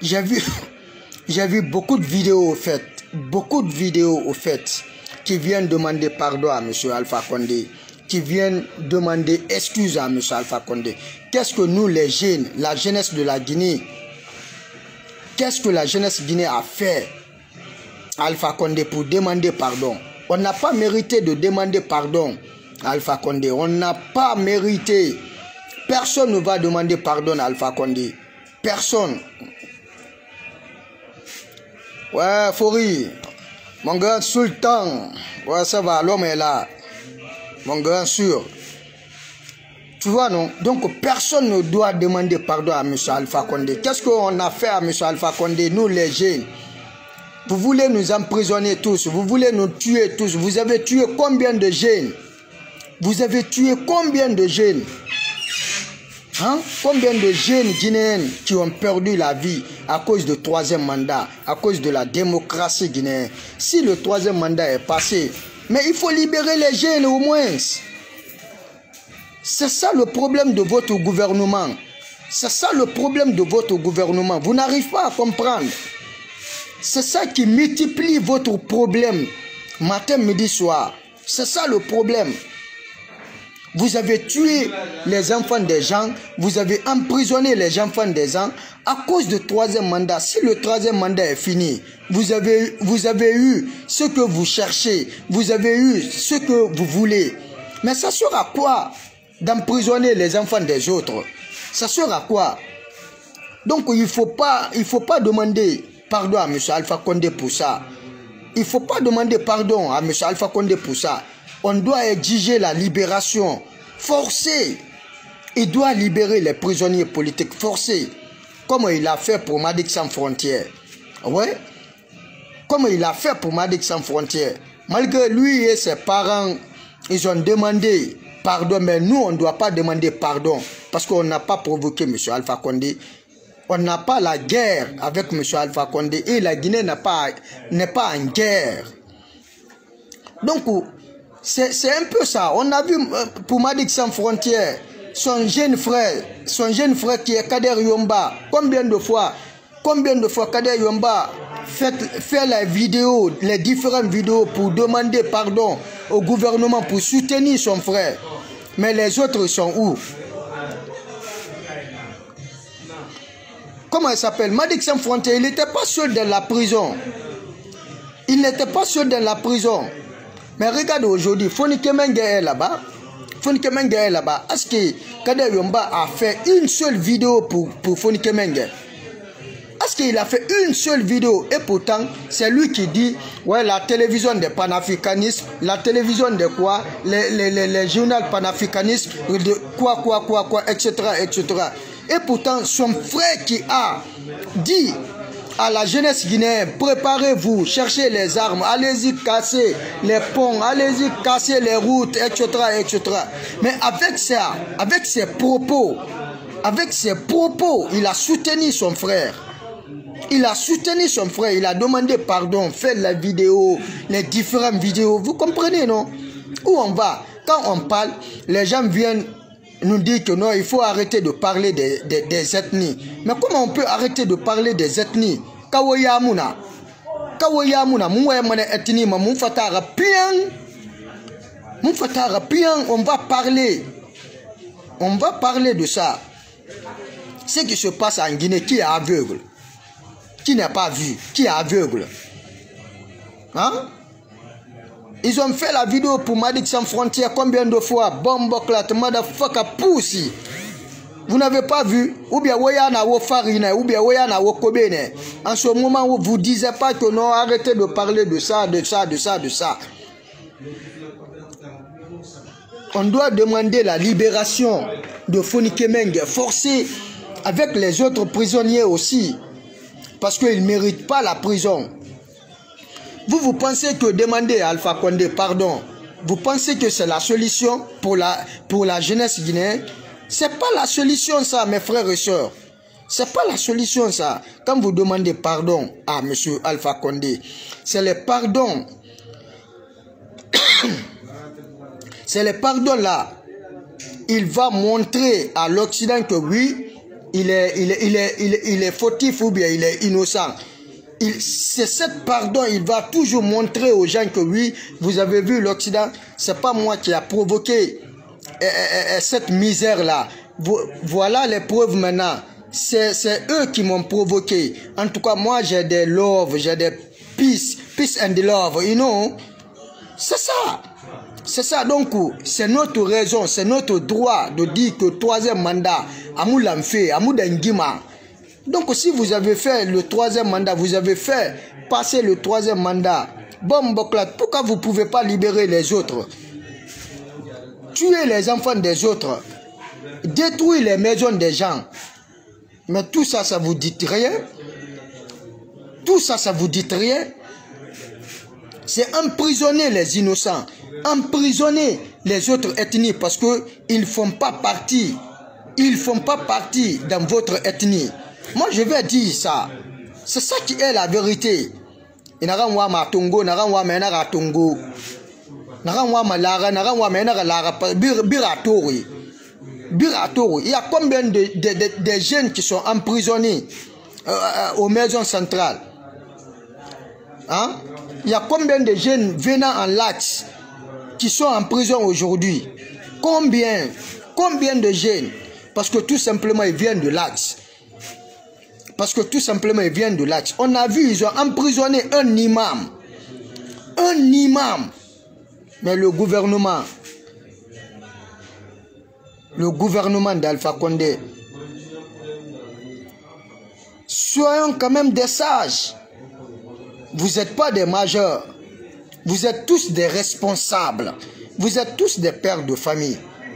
j'ai vu beaucoup de vidéos au fait, qui viennent demander pardon à M. Alpha Condé, qui viennent demander excuse à M. Alpha Condé. Qu'est-ce que nous, les jeunes, la jeunesse de la Guinée, qu'est-ce que la jeunesse guinéenne a fait à Alpha Condé pour demander pardon? On n'a pas mérité de demander pardon à Alpha Condé. On n'a pas mérité. Personne ne va demander pardon à Alpha Condé. Personne. Ouais, Fori. Mon grand sultan. Ouais, ça va, l'homme est là. Mon grand sûr. Tu vois, non? Donc, personne ne doit demander pardon à M. Alpha Condé. Qu'est-ce qu'on a fait à M. Alpha Condé, nous les jeunes? Vous voulez nous emprisonner tous, vous voulez nous tuer tous. Vous avez tué combien de jeunes? Vous avez tué combien de jeunes? Hein? Combien de jeunes guinéens qui ont perdu la vie à cause du troisième mandat, à cause de la démocratie guinéenne? Si le troisième mandat est passé, mais il faut libérer les jeunes au moins. C'est ça le problème de votre gouvernement. C'est ça le problème de votre gouvernement. Vous n'arrivez pas à comprendre. C'est ça qui multiplie votre problème matin, midi, soir. C'est ça le problème. Vous avez tué les enfants des gens, vous avez emprisonné les enfants des gens à cause du troisième mandat. Si le troisième mandat est fini, vous avez eu ce que vous cherchez, vous avez eu ce que vous voulez. Mais ça sert à quoi d'emprisonner les enfants des autres? Ça sert à quoi? Donc il faut pas demander pardon à M. Alpha Condé pour ça. Il ne faut pas demander pardon à M. Alpha Condé pour ça. On doit exiger la libération forcée. Il doit libérer les prisonniers politiques forcés. Comme il a fait pour Madic Sans Frontières. Ouais. Comme il a fait pour Madic Sans Frontières. Malgré lui et ses parents, ils ont demandé pardon. Mais nous, on ne doit pas demander pardon. Parce qu'on n'a pas provoqué M. Alpha Condé. On n'a pas la guerre avec M. Alpha Condé. Et la Guinée n'est pas en guerre. Donc, c'est un peu ça. On a vu pour Madic Sans Frontières, son jeune frère qui est Kader Yomba. Combien de fois Kader Yomba fait les différentes vidéos pour demander pardon au gouvernement pour soutenir son frère. Mais les autres sont où? Comment il s'appelle? Madic Sans Frontières, il n'était pas seul dans la prison. Il n'était pas seul dans la prison. Mais regarde aujourd'hui, Fonike Mengue est là-bas. Est-ce que Kader Yomba a fait une seule vidéo pour Fonike Mengue? Est-ce qu'il a fait une seule vidéo? Et pourtant, c'est lui qui dit, ouais, la télévision des panafricanistes, la télévision de quoi, les journaux panafricanistes, de quoi, etc. Et pourtant, son frère qui a dit à la jeunesse guinéenne, préparez-vous, cherchez les armes, allez-y casser les ponts, allez-y casser les routes, etc. Mais avec ses propos, il a soutenu son frère. Il a demandé pardon, fait la vidéo, les différentes vidéos. Vous comprenez, non? Où on va? Quand on parle, les gens viennent nous dire que non, il faut arrêter de parler des ethnies. Mais comment on peut arrêter de parler des ethnies? Kawoyamuna, moué ethnie, fatara pian, on va parler de ça. Ce qui se passe en Guinée, qui est aveugle? Qui n'a pas vu? Qui est aveugle? Hein? Ils ont fait la vidéo pour Madic Sans Frontières combien de fois? Bomboclat, motherfucker, pussy. Vous n'avez pas vu? Ou bien Woyana wo farine, ou bien Woyana wo kobene. En ce moment où vous ne disiez pas que non, arrêtez de parler de ça. On doit demander la libération de Fonike Mengue, forcée avec les autres prisonniers aussi. Parce qu'ils ne méritent pas la prison. Vous pensez que demander à Alpha Condé pardon, vous pensez que c'est la solution pour la jeunesse guinéenne? C'est pas la solution ça, mes frères et sœurs. C'est pas la solution ça. Quand vous demandez pardon à M. Alpha Condé, c'est le pardon. C'est le pardon là. Il va montrer à l'Occident que oui, il est fautif ou bien il est innocent. C'est cette pardon, il va toujours montrer aux gens que oui, vous avez vu l'Occident, c'est pas moi qui a provoqué cette misère-là. Voilà les preuves maintenant. C'est eux qui m'ont provoqué. En tout cas, moi j'ai des love, j'ai des peace and love, you know. C'est ça. C'est ça, donc c'est notre raison, c'est notre droit de dire que troisième mandat, Amou Lamfe, Amou Dengima. Donc si vous avez fait le troisième mandat, vous avez fait passer le troisième mandat, bon Boklat, pourquoi vous ne pouvez pas libérer les autres? Tuer les enfants des autres, détruire les maisons des gens. Mais tout ça, ça vous dit rien? Tout ça, ça vous dit rien? C'est emprisonner les innocents, emprisonner les autres ethnies parce qu'ils ne font pas partie. Ils ne font pas partie dans votre ethnie. Moi, je vais dire ça. C'est ça qui est la vérité. Il n'y a pas de Tongo, il n'y a pas de Tongo. Il n'y a pas de il y a combien de jeunes qui sont emprisonnés aux maisons centrales? Hein? Il y a combien de jeunes venant en lax qui sont en prison aujourd'hui? Combien? Combien de jeunes? Parce que tout simplement ils viennent de l'axe. Parce que tout simplement ils viennent de l'axe. On a vu, ils ont emprisonné un imam. Un imam. Mais le gouvernement d'Alpha Condé, soyons quand même des sages. Vous n'êtes pas des majeurs. Vous êtes tous des responsables. Vous êtes tous des pères de famille.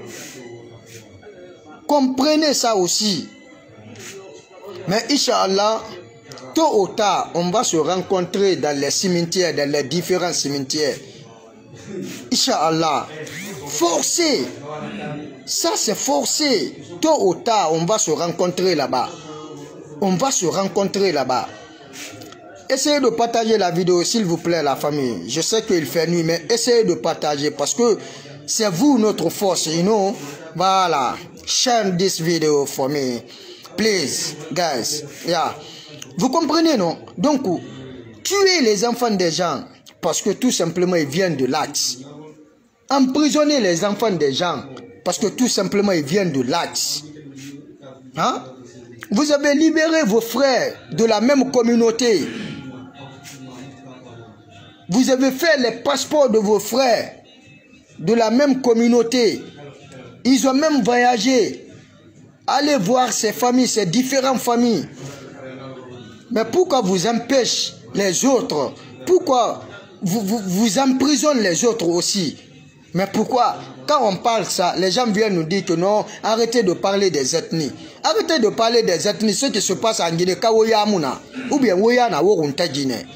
Comprenez ça aussi. Mais Inch'Allah, tôt ou tard, on va se rencontrer dans les cimetières, dans les différents cimetières. Inch'Allah, forcé. Ça c'est forcé. Tôt ou tard, on va se rencontrer là-bas. On va se rencontrer là-bas. Essayez de partager la vidéo, s'il vous plaît, la famille. Je sais qu'il fait nuit, mais essayez de partager parce que c'est vous notre force, you know. Voilà. Share this video for me. Please, guys. Yeah. Vous comprenez, non? Donc, tuer les enfants des gens parce que tout simplement ils viennent de l'axe. Emprisonner les enfants des gens parce que tout simplement ils viennent de l'axe. Hein? Vous avez libéré vos frères de la même communauté. Vous avez fait les passeports de vos frères de la même communauté. Ils ont même voyagé. Allez voir ces familles, ces différentes familles. Mais pourquoi vous empêchez les autres? Pourquoi vous emprisonnez les autres aussi? Mais pourquoi? Quand on parle ça, les gens viennent nous dire que non, arrêtez de parler des ethnies. Arrêtez de parler des ethnies, ce qui se passe en Guinée, Kawoyamuna, ou bien Woyana Worunta Guinée.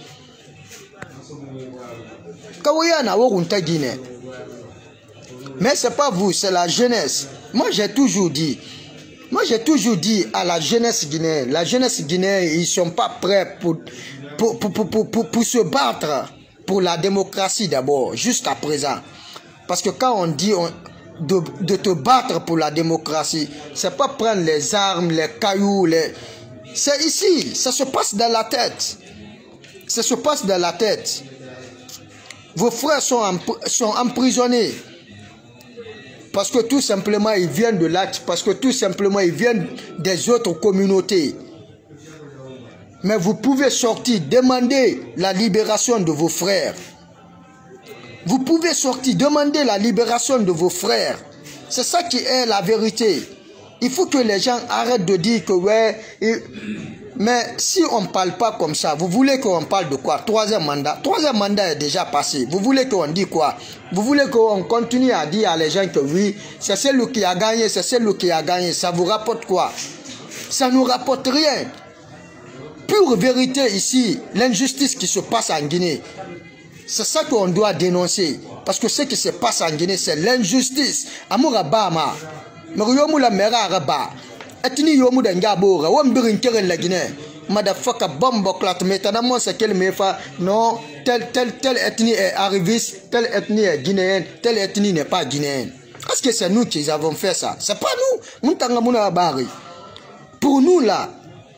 Kawoyana Worunta Guinée. Mais ce n'est pas vous, c'est la jeunesse. Moi j'ai toujours dit à la jeunesse guinéenne, ils ne sont pas prêts pour se battre pour la démocratie d'abord, jusqu'à présent. Parce que quand on dit de te battre pour la démocratie, c'est pas prendre les armes, les cailloux, c'est ici, ça se passe dans la tête. Ça se passe dans la tête. Vos frères sont emprisonnés. Parce que tout simplement ils viennent de l'axe, parce que tout simplement ils viennent des autres communautés. Mais vous pouvez sortir, demander la libération de vos frères. Vous pouvez sortir, demander la libération de vos frères. C'est ça qui est la vérité. Il faut que les gens arrêtent de dire que ouais, mais si on ne parle pas comme ça, vous voulez qu'on parle de quoi? Troisième mandat. Troisième mandat est déjà passé. Vous voulez qu'on dise quoi? Vous voulez qu'on continue à dire à les gens que oui, c'est celui qui a gagné, c'est celui qui a gagné. Ça vous rapporte quoi? Ça ne nous rapporte rien. Pure vérité ici, l'injustice qui se passe en Guinée. C'est ça qu'on doit dénoncer. Parce que ce qui se passe en Guinée, c'est l'injustice. Amoura Bama. Meriomoula Mera Raba. Etni yomu d'Engabora. Wambirin Keren la Guinée. Madafaka bombo clat. Maintenant, c'est qu'elle me fait. Non, telle ethnie est arriviste, telle ethnie est guinéenne, telle ethnie n'est pas guinéenne. Est-ce que c'est nous qui avons fait ça? C'est pas nous. Pour Pour nous là,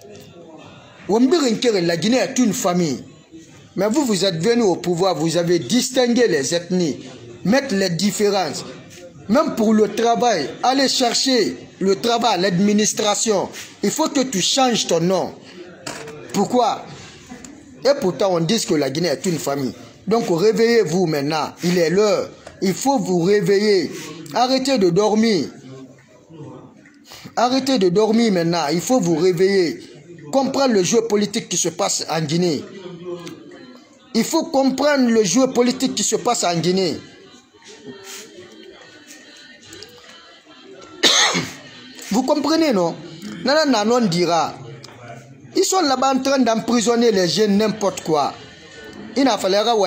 la Guinée est une famille. Mais vous, vous êtes venus au pouvoir, vous avez distingué les ethnies, mettre les différences. Même pour le travail, aller chercher le travail à l'administration, il faut que tu changes ton nom. Pourquoi? Et pourtant, on dit que la Guinée est une famille. Donc, réveillez-vous maintenant. Il est l'heure. Il faut vous réveiller. Arrêtez de dormir. Arrêtez de dormir maintenant. Il faut vous réveiller. Comprendre le jeu politique qui se passe en Guinée. Il faut comprendre le jeu politique qui se passe en Guinée. Vous comprenez, non? Nana Nanon dira, ils sont là-bas en train d'emprisonner les jeunes n'importe quoi. Il y a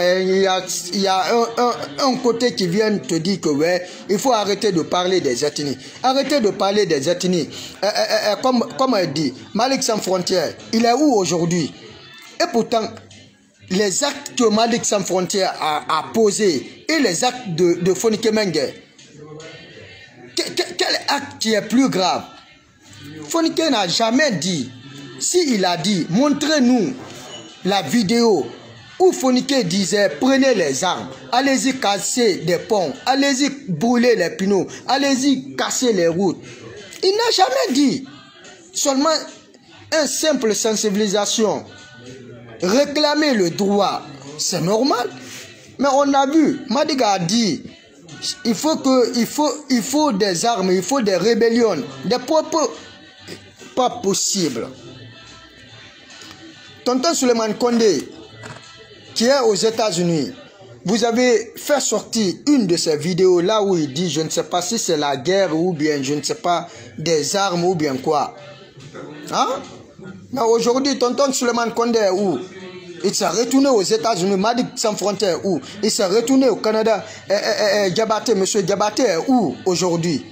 un côté qui vient te dire que ouais, il faut arrêter de parler des ethnies. Arrêtez de parler des ethnies. Comme elle dit, Malick Sans Frontières, il est où aujourd'hui? Et pourtant, les actes que Malick Sans Frontières a posés et les actes de Fonike Mengue, quel acte qui est plus grave? Fonike n'a jamais dit. S'il a dit, montrez-nous la vidéo où Fonike disait, prenez les armes, allez-y casser des ponts, allez-y brûler les pneus, allez-y casser les routes. Il n'a jamais dit. Seulement une simple sensibilisation. Réclamer le droit, c'est normal. Mais on a vu, Madiga a dit, il faut des armes, il faut des rébellions, des propos pas possibles. Tonton Souleymane Condé, qui est aux États-Unis, vous avez fait sortir une de ces vidéos là où il dit, je ne sais pas si c'est la guerre ou bien, je ne sais pas, des armes ou bien quoi. Hein? Mais aujourd'hui, Tonton Souleymane Condé est où? Il s'est retourné aux États-Unis, Malick Sans Frontières où? Il s'est retourné au Canada. Diabaté, monsieur Diabaté est où aujourd'hui?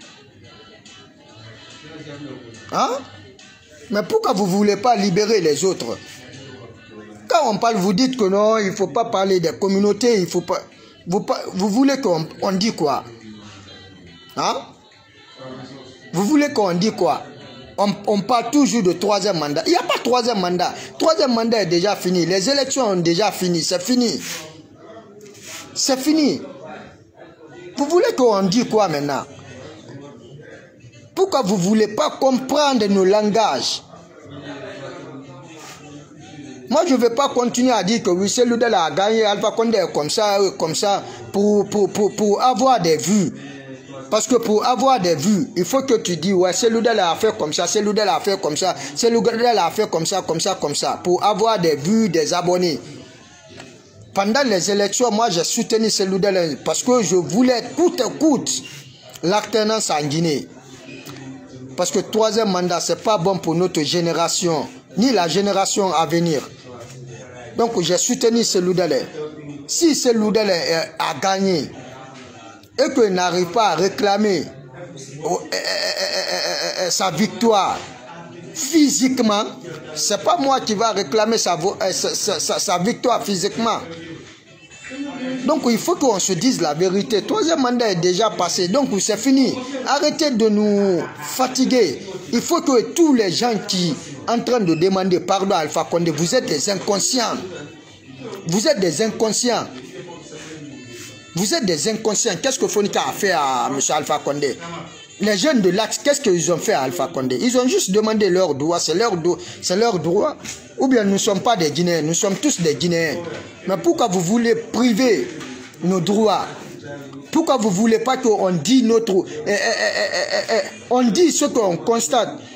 Hein? Mais pourquoi vous ne voulez pas libérer les autres? Quand on parle, vous dites que non, il ne faut pas parler des communautés, il faut pas. Vous voulez qu'on dise quoi? Hein? Vous voulez qu'on dise quoi? On parle toujours de troisième mandat. Il n'y a pas troisième mandat. Troisième mandat est déjà fini. Les élections ont déjà fini. C'est fini. C'est fini. Vous voulez qu'on dise quoi maintenant? Pourquoi vous ne voulez pas comprendre nos langages? Moi, je ne vais pas continuer à dire que oui, c'est Loudel a gagné, Alpha Condé est comme ça, pour avoir des vues. Parce que pour avoir des vues, il faut que tu dis, ouais, c'est Loudel a fait comme ça, c'est Loudel a fait comme ça, c'est Loudel a fait comme ça, comme ça, comme ça, pour avoir des vues, des abonnés. Pendant les élections, moi, j'ai soutenu ce Loudel parce que je voulais coûte que coûte l'alternance en Guinée. Parce que troisième mandat, ce n'est pas bon pour notre génération, ni la génération à venir. Donc, j'ai soutenu ce Loudel. Si ce Loudel a gagné, et qu'il n'arrive pas à réclamer sa victoire physiquement, ce n'est pas moi qui va réclamer sa victoire physiquement. Donc il faut qu'on se dise la vérité. Troisième mandat est déjà passé, donc c'est fini. Arrêtez de nous fatiguer. Il faut que tous les gens qui sont en train de demander pardon à Alpha Condé, vous êtes des inconscients. Vous êtes des inconscients. Vous êtes des inconscients. Qu'est-ce que Fonike a fait à M. Alpha Condé? Les jeunes de l'Axe, qu'est-ce qu'ils ont fait à Alpha Condé? Ils ont juste demandé leur droit. C'est leur droit. Ou bien nous ne sommes pas des Guinéens. Nous sommes tous des Guinéens. Mais pourquoi vous voulez priver nos droits? Pourquoi vous ne voulez pas qu'on dise on dit ce qu'on constate?